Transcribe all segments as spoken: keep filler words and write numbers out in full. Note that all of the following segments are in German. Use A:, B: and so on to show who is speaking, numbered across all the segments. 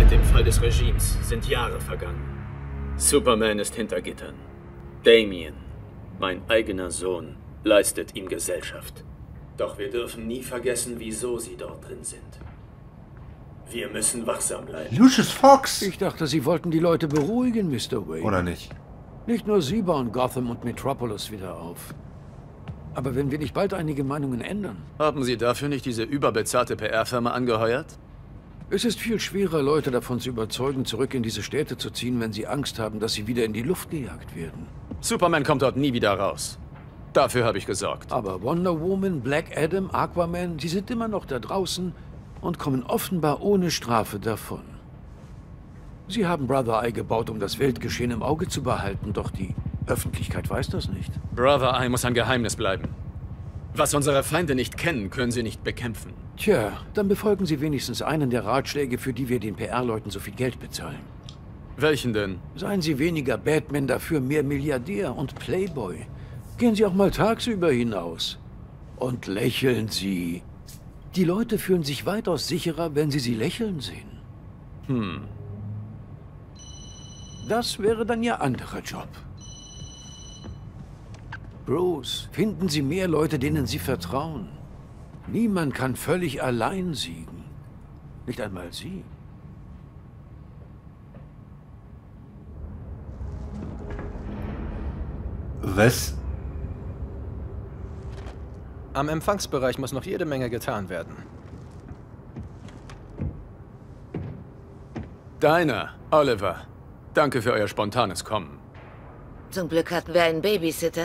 A: Seit dem Fall des Regimes sind Jahre vergangen. Superman ist hinter Gittern. Damien, mein eigener Sohn, leistet ihm Gesellschaft. Doch wir dürfen nie vergessen, wieso sie dort drin sind. Wir müssen wachsam bleiben.
B: Lucius Fox!
C: Ich dachte, Sie wollten die Leute beruhigen, Mister Wayne.
B: Oder nicht?
C: Nicht nur Sie bauen Gotham und Metropolis wieder auf. Aber wenn wir nicht bald einige Meinungen ändern...
D: Haben Sie dafür nicht diese überbezahlte P R-Firma angeheuert?
C: Es ist viel schwerer, Leute davon zu überzeugen, zurück in diese Städte zu ziehen, wenn sie Angst haben, dass sie wieder in die Luft gejagt werden.
D: Superman kommt dort nie wieder raus. Dafür habe ich gesorgt.
C: Aber Wonder Woman, Black Adam, Aquaman, sie sind immer noch da draußen und kommen offenbar ohne Strafe davon. Sie haben Brother Eye gebaut, um das Weltgeschehen im Auge zu behalten, doch die Öffentlichkeit weiß das nicht.
D: Brother Eye muss ein Geheimnis bleiben. Was unsere Feinde nicht kennen, können sie nicht bekämpfen.
C: Tja, dann befolgen Sie wenigstens einen der Ratschläge, für die wir den P R-Leuten so viel Geld bezahlen.
D: Welchen denn?
C: Seien Sie weniger Batman, dafür mehr Milliardär und Playboy. Gehen Sie auch mal tagsüber hinaus. Und lächeln Sie. Die Leute fühlen sich weitaus sicherer, wenn sie sie lächeln sehen.
D: Hm.
C: Das wäre dann Ihr anderer Job. Bruce, finden Sie mehr Leute, denen Sie vertrauen. Niemand kann völlig allein siegen. Nicht einmal Sie.
B: Was?
E: Am Empfangsbereich muss noch jede Menge getan werden.
D: Deiner, Oliver. Danke für euer spontanes Kommen.
F: Zum Glück hatten wir einen Babysitter.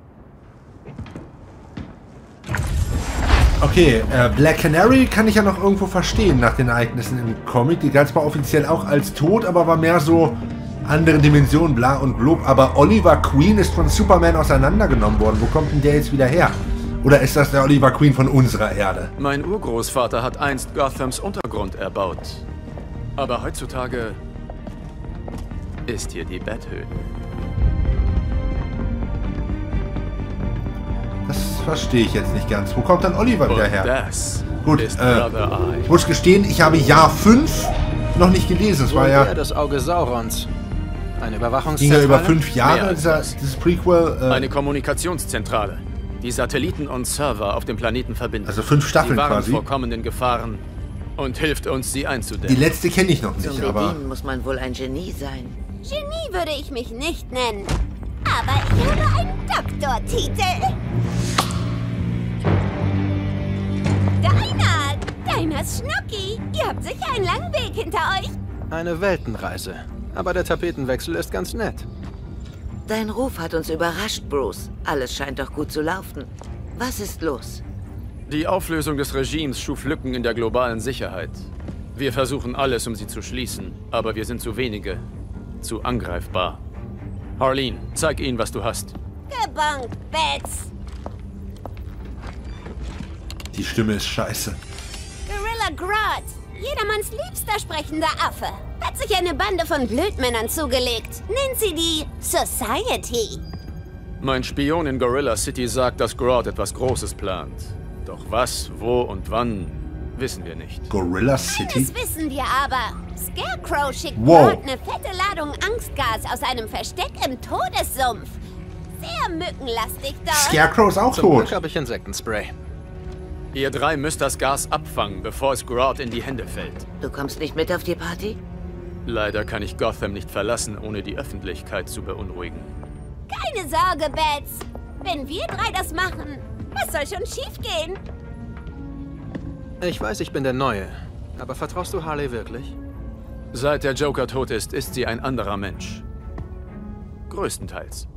B: Okay, äh, Black Canary kann ich ja noch irgendwo verstehen nach den Ereignissen im Comic. Die galt zwar offiziell auch als tot, aber war mehr so andere Dimensionen, bla und blub. Aber Oliver Queen ist von Superman auseinandergenommen worden. Wo kommt denn der jetzt wieder her? Oder ist das der Oliver Queen von unserer Erde?
D: Mein Urgroßvater hat einst Gothams Untergrund erbaut. Aber heutzutage ist hier die Betthöhle.
B: Das verstehe ich jetzt nicht ganz. Wo kommt dann Oliver wieder
D: Und
B: her?
D: das
B: Gut,
D: ist
B: äh,
D: Brother Eye.
B: ich muss gestehen, ich habe Jahr fünf noch nicht gelesen. Es war ja,
E: Das Auge Saurons. Eine
B: ging ja
E: Überwachungszentrale?
B: über fünf
D: Mehr
B: Jahre,
D: als
B: dieser,
D: das.
B: dieses Prequel. Äh,
D: Eine Kommunikationszentrale, die Satelliten und Server auf dem Planeten verbindet.
B: Also fünf Staffeln
D: Sie warnt
B: quasi.
D: vor kommenden Gefahren und hilft uns, sie
B: die
D: einzudämmen.
B: letzte kenne ich noch
F: Zum
B: nicht, aber...
F: Bedienen muss man wohl ein Genie sein.
G: Genie würde ich mich nicht nennen. Aber ich habe einen Doktortitel. Deiner! Deiners Schnucki! Ihr habt sicher einen langen Weg hinter euch.
E: Eine Weltenreise. Aber der Tapetenwechsel ist ganz nett.
F: Dein Ruf hat uns überrascht, Bruce. Alles scheint doch gut zu laufen. Was ist los?
D: Die Auflösung des Regimes schuf Lücken in der globalen Sicherheit. Wir versuchen alles, um sie zu schließen, aber wir sind zu wenige, zu angreifbar. Harleen, zeig ihnen, was du hast.
G: Gebongt, Bats.
B: Die Stimme ist scheiße.
G: Gorilla Grodd. Jedermanns liebster sprechender Affe. Hat sich eine Bande von Blödmännern zugelegt. Nennt sie die Society.
D: Mein Spion in Gorilla City sagt, dass Grodd etwas Großes plant. Doch was, wo und wann, wissen wir nicht.
B: Gorilla City?
G: Das wissen wir aber. Scarecrow schickt
B: Wow.
G: Grodd eine fette Ladung Angstgas aus einem Versteck im Todessumpf. Sehr mückenlastig dort.
B: Scarecrow ist auch
E: Zum Glück
B: tot.
E: habe ich Insektenspray.
D: Ihr drei müsst das Gas abfangen, bevor es Grodd in die Hände fällt.
F: Du kommst nicht mit auf die Party?
D: Leider kann ich Gotham nicht verlassen, ohne die Öffentlichkeit zu beunruhigen.
G: Keine Sorge, Bats. Wenn wir drei das machen, was soll schon schiefgehen?
E: Ich weiß, ich bin der Neue. Aber vertraust du Harley wirklich?
D: Seit der Joker tot ist, ist sie ein anderer Mensch. Größtenteils.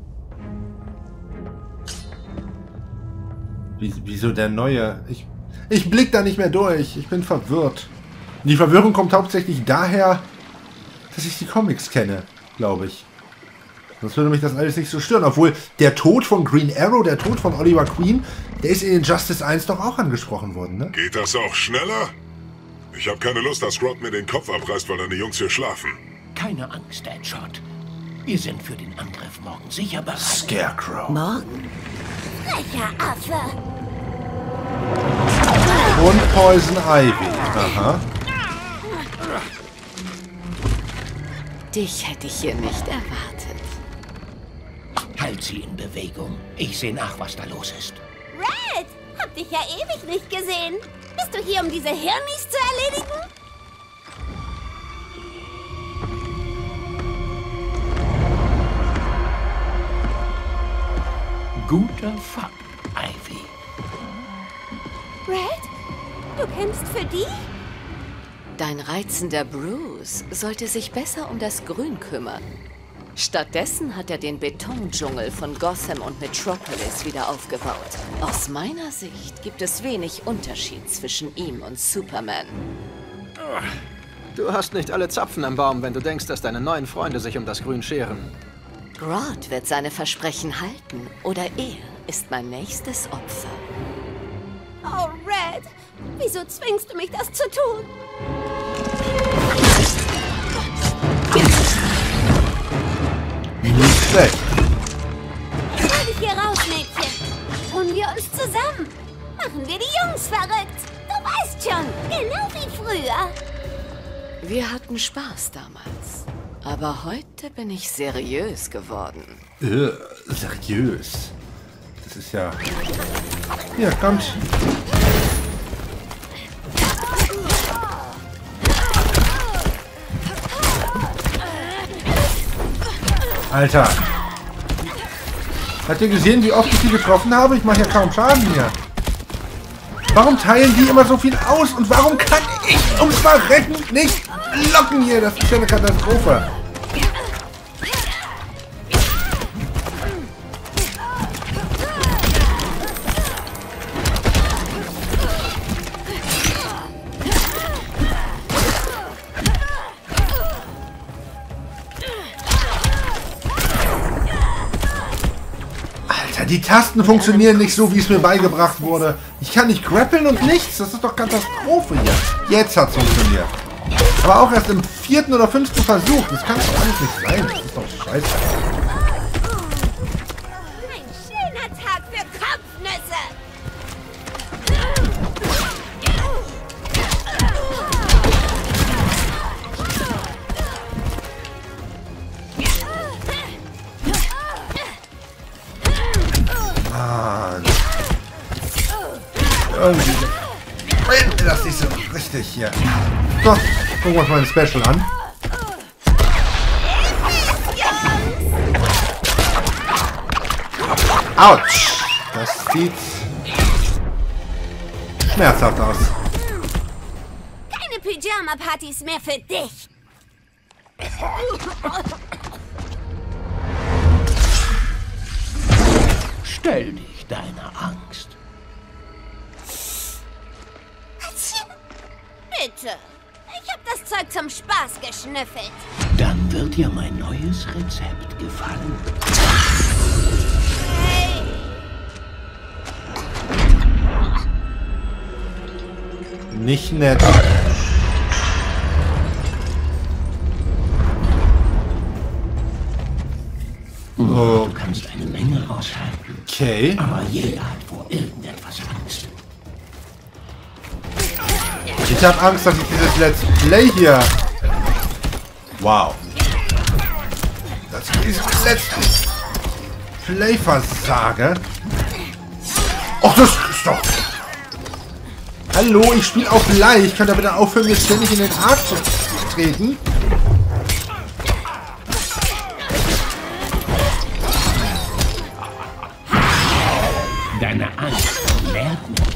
B: Wie, wieso der Neue? Ich, ich blick da nicht mehr durch. Ich bin verwirrt. Und die Verwirrung kommt hauptsächlich daher, dass ich die Comics kenne, glaube ich. Sonst würde mich das alles nicht so stören. Obwohl der Tod von Green Arrow, der Tod von Oliver Queen, der ist in Injustice eins doch auch angesprochen worden, ne?
H: Geht das auch schneller? Ich habe keine Lust, dass Grodd mir den Kopf abreißt, weil deine Jungs hier schlafen.
I: Keine Angst, Deadshot. Wir sind für den Angriff morgen sicher bereit.
B: Scarecrow.
F: Morgen?
G: Frecher Affe.
B: Und Poison Ivy. Aha.
F: dich hätte ich hier nicht erwartet.
I: Halt sie in Bewegung. Ich sehe nach, was da los ist.
G: Red, hab dich ja ewig nicht gesehen. Bist du hier, um diese Hirnis zu erledigen?
I: Guter Fang, Ivy.
G: Red, du kämpfst für die?
F: Dein reizender Bruce sollte sich besser um das Grün kümmern. Stattdessen hat er den Betondschungel von Gotham und Metropolis wieder aufgebaut. Aus meiner Sicht gibt es wenig Unterschied zwischen ihm und Superman.
E: Du hast nicht alle Zapfen am Baum, wenn du denkst, dass deine neuen Freunde sich um das Grün scheren.
F: Grodd wird seine Versprechen halten, oder er ist mein nächstes Opfer.
G: Oh, Red, wieso zwingst du mich, das zu tun?
B: Nicht schlecht.
G: Ich hol dich hier raus, Mädchen. Tun wir uns zusammen. Machen wir die Jungs verrückt. Du weißt schon, genau wie früher.
F: Wir hatten Spaß damals. Aber heute bin ich seriös geworden.
B: Äh, seriös. Das ist ja... Hier, kommt. Alter. Habt ihr gesehen, wie oft ich die getroffen habe? Ich mache ja kaum Schaden hier. Warum teilen die immer so viel aus? Und warum kann ich ums Verrecken nicht locken hier? Das ist ja eine Katastrophe. Die Tasten funktionieren nicht so, wie es mir beigebracht wurde. Ich kann nicht grappeln und nichts. Das ist doch Katastrophe hier. Jetzt hat es funktioniert. Aber auch erst im vierten oder fünften Versuch. Das kann doch alles nicht sein. Das ist doch scheiße.
G: Ein schöner Tag für Kopfnüsse.
B: Mann. Irgendwie bringt mir das nicht so richtig hier. So, gucken wir uns mal ein Special an. Autsch! Das sieht schmerzhaft aus.
G: Keine Pyjama-Partys mehr für dich.
I: Stell dich deiner Angst.
G: Bitte. Ich hab das Zeug zum Spaß geschnüffelt.
I: Dann wird dir mein neues Rezept gefallen.
G: Hey.
B: Nicht nett.
I: Oh. Du kannst eine Menge aushalten.
B: Okay.
I: Aber jeder hat vor irgendetwas Angst.
B: Ich habe Angst, dass ich dieses Let's Play hier... Wow. Dass ich dieses Let's Play versage. Och, das ist doch... Hallo, ich spiele auf leicht. Könnt ihr bitte aufhören, mir ständig in den Arsch zu treten?
I: Deine Angst lehrt mich.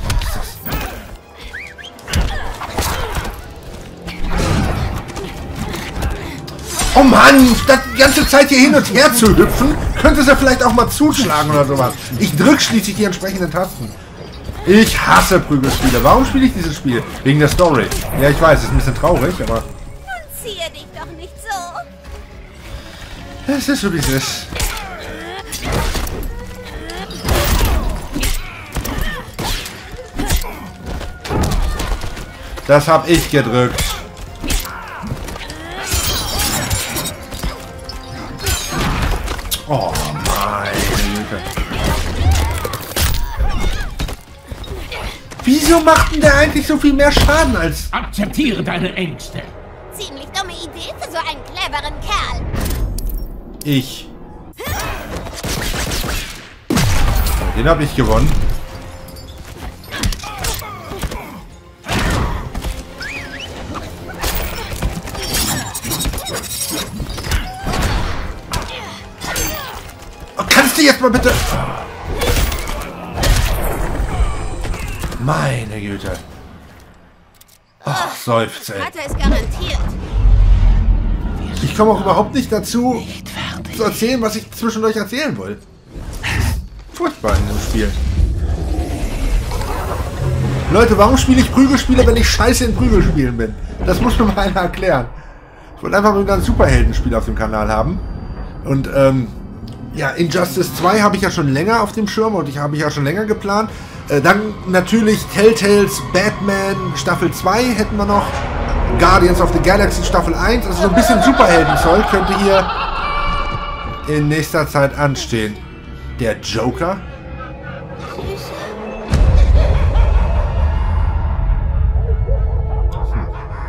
B: Oh Mann, statt die ganze Zeit hier hin und her zu hüpfen, könnte sie vielleicht auch mal zuschlagen oder sowas. Ich drücke schließlich die entsprechenden Tasten. Ich hasse Prügelspiele. Warum spiele ich dieses Spiel? Wegen der Story. Ja, ich weiß, es ist ein bisschen traurig, aber...
G: Nun ziehe dich doch nicht so.
B: Es ist so, wie es ist. Das hab ich gedrückt. Oh, meine Güte. Wieso macht denn der eigentlich so viel mehr Schaden als...
I: Akzeptiere deine Ängste.
G: Ziemlich dumme Idee für so einen cleveren Kerl.
B: Ich. Den habe ich gewonnen. Oh, kannst du jetzt mal bitte... Meine Güte. Ach, seufzt, ey.
G: Vater ist garantiert.
B: Ich komme auch überhaupt nicht dazu, zu erzählen, was ich zwischendurch erzählen wollte. Furchtbar in dem Spiel. Leute, warum spiele ich Prügelspiele, wenn ich scheiße in Prügelspielen bin? Das muss mir mal einer erklären. Ich wollte einfach wieder ein Superheldenspiel auf dem Kanal haben. Und, ähm, ja, Injustice zwei habe ich ja schon länger auf dem Schirm und ich habe ich ja schon länger geplant. Äh, dann natürlich Telltales Batman Staffel zwei hätten wir noch. Guardians of the Galaxy Staffel eins. Also so ein bisschen Superheldenzeug könnte hier in nächster Zeit anstehen. Der Joker. Hm.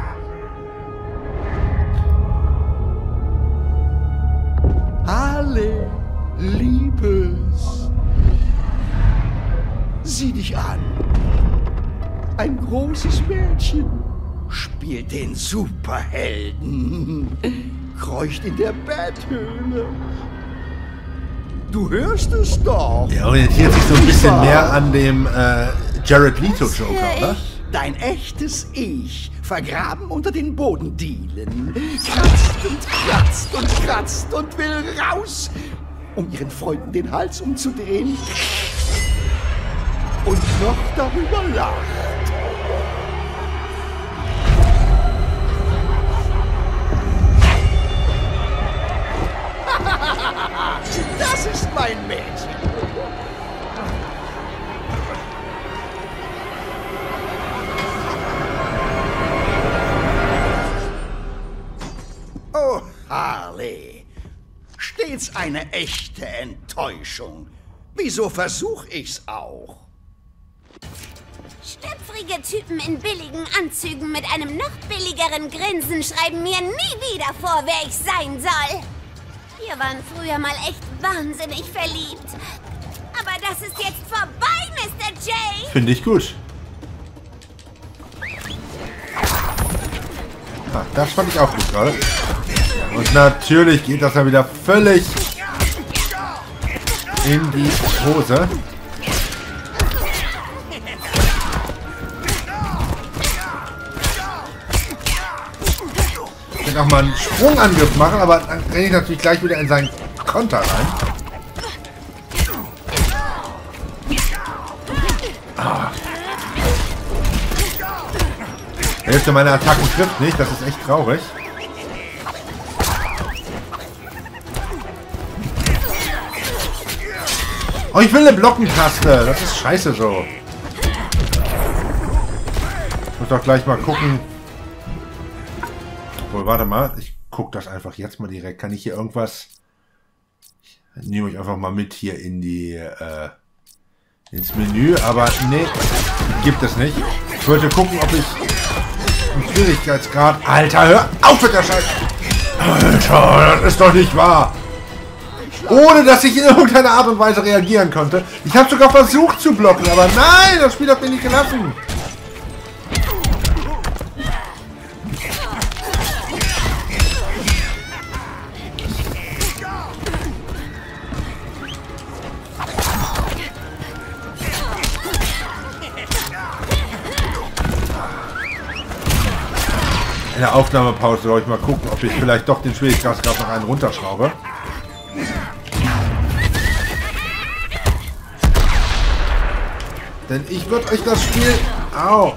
I: Alle Liebes. Sieh dich an. Ein großes Mädchen spielt den Superhelden. Kreucht in der Betthöhle. Du hörst es doch.
B: Der orientiert sich so ein bisschen mehr an dem äh, Jared Leto Joker, oder?
I: Dein echtes Ich, vergraben unter den Bodendielen, kratzt und kratzt und kratzt und will raus, um ihren Freunden den Hals umzudrehen und noch darüber lacht. Das ist mein Mädchen. Oh, Harley. Stets eine echte Enttäuschung. Wieso versuch ich's auch?
G: Schlüpfrige Typen in billigen Anzügen mit einem noch billigeren Grinsen schreiben mir nie wieder vor, wer ich sein soll. Wir waren früher mal echt wahnsinnig verliebt. Aber das ist jetzt vorbei, Mister J.
B: Finde ich gut. Ah, das fand ich auch gut gerade. Und natürlich geht das ja wieder völlig in die Hose. Ich kann auch mal einen Sprungangriff machen, aber dann renne ich natürlich gleich wieder in seinen Konter rein. Ah. Die Hälfte meiner Attacken trifft nicht, das ist echt traurig. Oh, ich will eine Blockentaste. Das ist scheiße so. Ich muss doch gleich mal gucken. Obwohl, warte mal. Ich gucke das einfach jetzt mal direkt. Kann ich hier irgendwas... Ich nehme euch einfach mal mit hier in die... Äh, ins Menü. Aber nee, gibt es nicht. Ich wollte gucken, ob ich... im Schwierigkeitsgrad... Alter, hör auf mit der Scheiße! Alter, das ist doch nicht wahr! Ohne, dass ich in irgendeiner Art und Weise reagieren konnte. Ich habe sogar versucht zu blocken, aber nein, das Spiel hat mir nicht gelassen. In der Aufnahmepause soll ich mal gucken, ob ich vielleicht doch den Schwierigkeitsgrad noch einen runterschraube. Denn ich würde euch das Spiel... Au!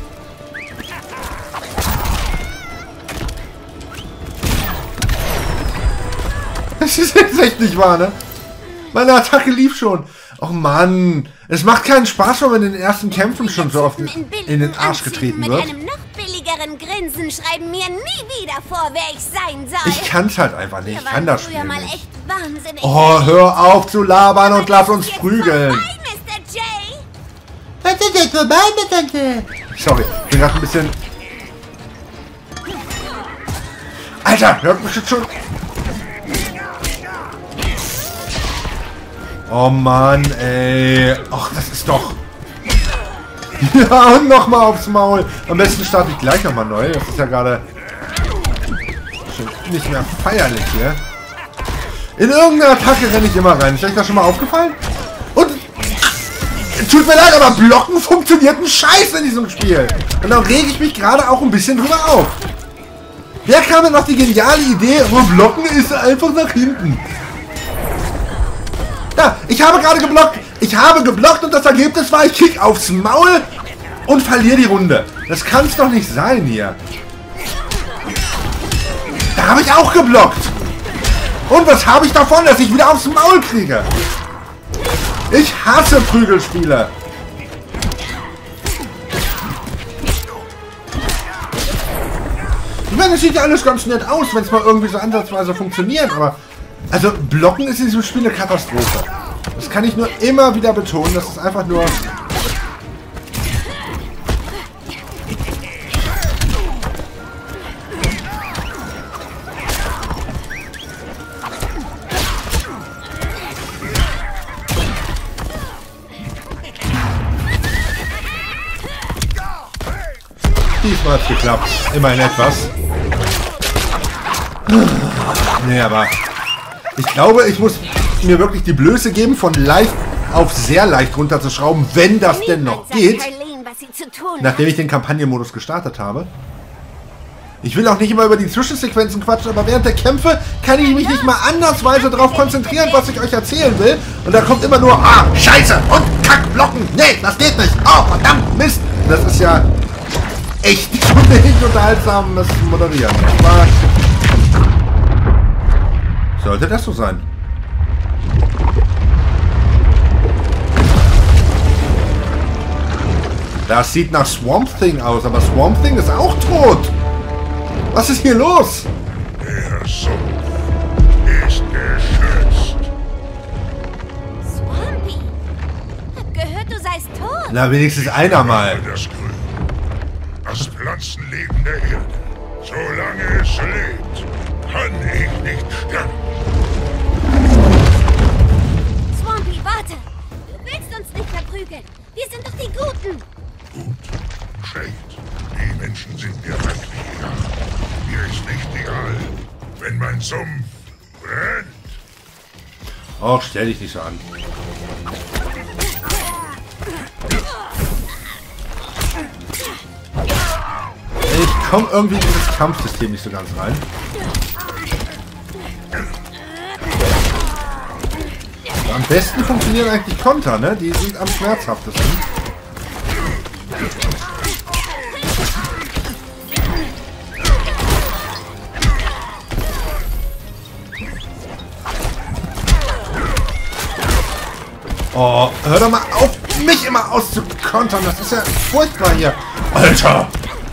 B: Das ist jetzt echt nicht wahr, ne? Meine Attacke lief schon. Och Mann. Es macht keinen Spaß, wenn man in den ersten Kämpfen schon so oft in den Arsch getreten wird.
G: Mit einem noch billigeren Grinsen schreiben mir nie wieder vor, wer ich sein soll.
B: Ich kann's halt einfach nicht. Ich kann das Spiel
G: mal
B: nicht.
G: echt wahnsinnig.
B: Oh, hör auf zu labern und lass uns prügeln. Sorry, ich bin gerade ein bisschen... Alter, hört mich jetzt schon. Oh Mann, ey. Ach, das ist doch... Ja, und nochmal aufs Maul. Am besten starte ich gleich nochmal neu. Das ist ja gerade schon nicht mehr feierlich hier. In irgendeine Attacke renne ich immer rein. Ist euch das schon mal aufgefallen? Und... Tut mir leid, aber Blocken funktioniert ein Scheiß in diesem Spiel. Und da rege ich mich gerade auch ein bisschen drüber auf. Wer kam denn noch die geniale Idee, wo Blocken ist einfach nach hinten? Ja, ich habe gerade geblockt. Ich habe geblockt und das Ergebnis war, ich kick aufs Maul und verliere die Runde. Das kann es doch nicht sein hier. Da habe ich auch geblockt. Und was habe ich davon, dass ich wieder aufs Maul kriege? Ich hasse Prügelspiele. Ich meine, es sieht ja alles ganz nett aus, wenn es mal irgendwie so ansatzweise funktioniert, aber... Also, Blocken ist in diesem Spiel eine Katastrophe. Das kann ich nur immer wieder betonen. Das ist einfach nur... Diesmal hat es geklappt. Immerhin etwas. Nee, aber... Ich glaube, ich muss mir wirklich die Blöße geben, von leicht auf sehr leicht runterzuschrauben, wenn das denn noch geht. Nachdem ich den Kampagnenmodus gestartet habe. Ich will auch nicht immer über die Zwischensequenzen quatschen, aber während der Kämpfe kann ich mich nicht mal andersweise darauf konzentrieren, was ich euch erzählen will. Und da kommt immer nur, ah, Scheiße und Kackblocken. Nee, das geht nicht. Oh, verdammt, Mist. Das ist ja echt nicht unterhaltsames Moderieren. Aber sollte das so sein? Das sieht nach Swamp Thing aus, aber Swamp Thing ist auch tot. Was ist hier los?
H: Der Sumpf ist geschützt.
G: Swampy, hab gehört, du seist tot.
B: Na, wenigstens einer mal.
H: Das Grün. Das Pflanzenleben der Erde. Solange es lebt, kann ich nicht sterben.
G: Swampy, warte. Du willst uns nicht verprügeln. Wir sind doch die Guten.
H: Gut, schlecht. Die Menschen sind mir wirklich egal. Mir ist nicht egal, wenn mein Sumpf brennt.
B: Och, stell dich nicht so an. Ich komme irgendwie in dieses Kampfsystem nicht so ganz rein. Am besten funktionieren eigentlich Konter, ne? Die sind am schmerzhaftesten. Oh, hör doch mal auf, mich immer auszukontern. Das ist ja furchtbar hier. Alter!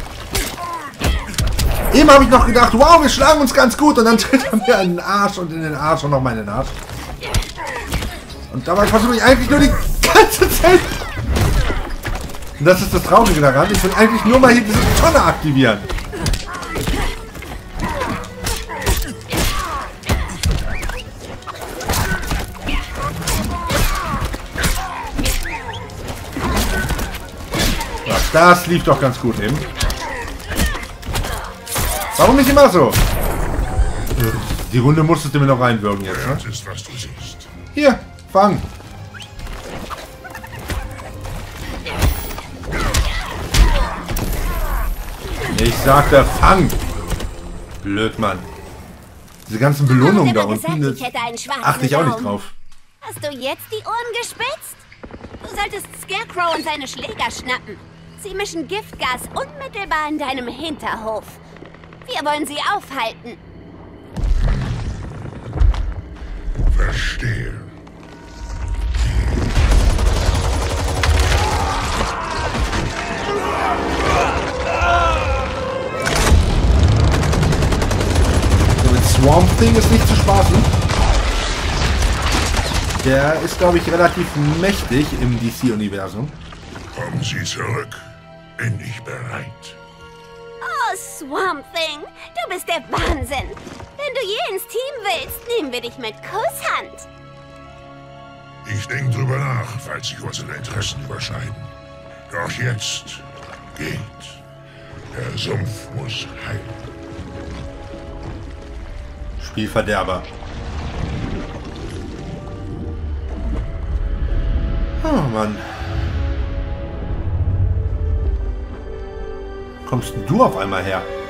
B: Eben habe ich noch gedacht, wow, wir schlagen uns ganz gut. Und dann tritt er mir in den Arsch und in den Arsch und noch mal in den Arsch. Und dabei versuche ich eigentlich nur die ganze Zeit... Und das ist das Traurige daran. Ich will eigentlich nur mal hier diese Tonne aktivieren. Das lief doch ganz gut eben. Warum nicht immer so? Die Runde musstest du mir noch reinwirken jetzt, ne?
H: Das ist, was du siehst.
B: Hier, fang. Ich sagte, fang. Blödmann. Diese ganzen Belohnungen da unten, das achte ich auch nicht drauf.
G: Hast du jetzt die Ohren gespitzt? Du solltest Scarecrow und seine Schläger schnappen. Sie mischen Giftgas unmittelbar in deinem Hinterhof. Wir wollen sie aufhalten.
H: Verstehe.
B: So, mit Swamp Thing ist nicht zu spaßen. Der ist, glaube ich, relativ mächtig im D C-Universum.
H: Kommen Sie zurück. Bin ich bereit.
G: Oh, Oh, Swamp Thing, du bist der Wahnsinn. Wenn du je ins Team willst, nehmen wir dich mit Kusshand.
H: Ich denke drüber nach, falls sich unsere Interessen überschneiden. Doch jetzt geht. Der Sumpf muss heilen.
B: Spielverderber. Oh Mann. Kommst denn du auf einmal her?